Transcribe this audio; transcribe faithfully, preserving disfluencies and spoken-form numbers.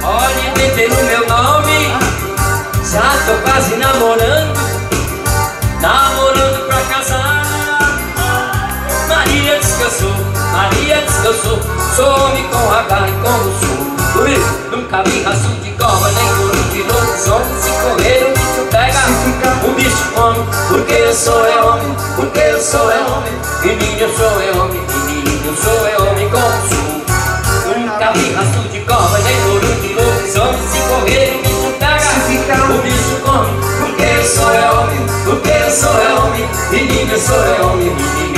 Olhe bem pelo meu nome, já tô quase namorando, namorando pra casar. Maria diz que eu sou, Maria diz que eu sou, sou homem com H e como sou. Nunca vi rastro de cobra, nem couro de lobisomem. Se correr o bicho pega, o bicho come. Porque eu sou é homem, porque eu sou é homem. Menino eu sou é homem, menino eu sou é homem como sou. Nunca vi rastro de cobra, nem couro de lobisomem. Se correr o bicho pega, o bicho come. Porque eu sou é homem, porque eu sou é homem. Menino eu sou é homem, menino